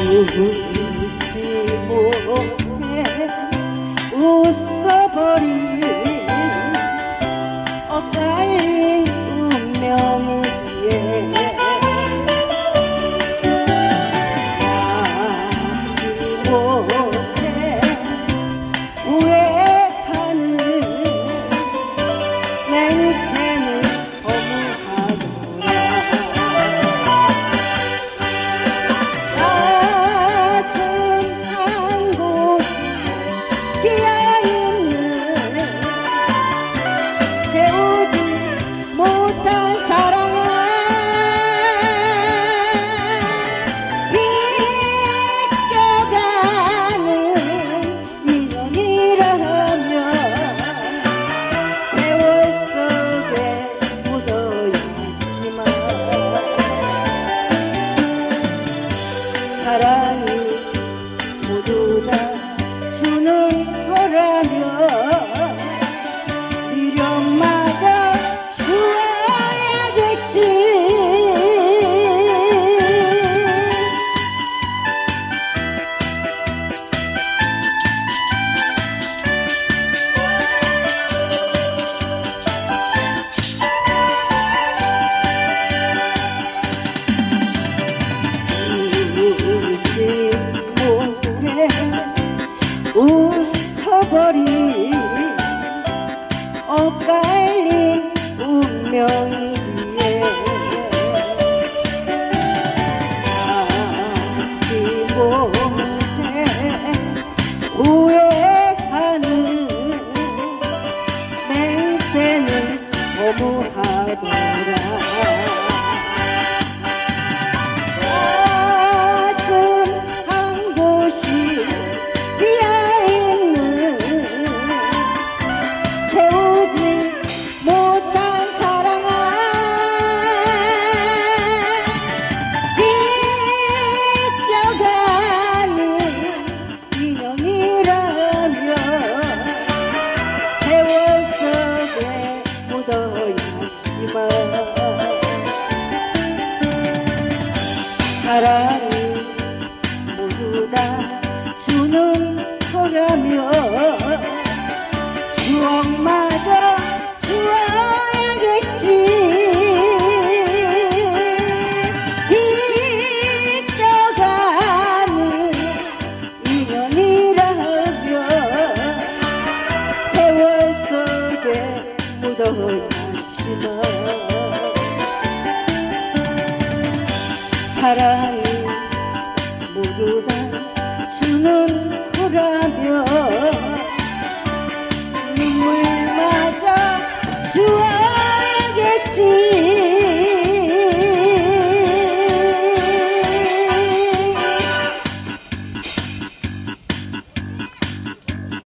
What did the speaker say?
울지 못해 웃어버린 엇갈린 운명이기에 잡지 못해 우회하는 맹세는 허무하더라. 가슴 한 곳이 비어있는 채우지 못한 사랑아, 비껴가는 인연이라면 세월 속에 묻어야지만 사랑이 모두 다 주는 거라면 미련마저 주어야겠지. 울지 못해 웃어버린 엇갈린 운명이기에 잡지 못해 후회하는 맹세는 허무하더라. 가슴 한 곳이 비어있는 채우지 못한 사랑아, 비껴가는 인연이라면 세월 속에 묻어야지만 사랑이 모두 다 주는 거라면 추억마저 주어야겠지. 비껴가는 인연이라면 세월 속에 묻어야지만 사랑이 모두 다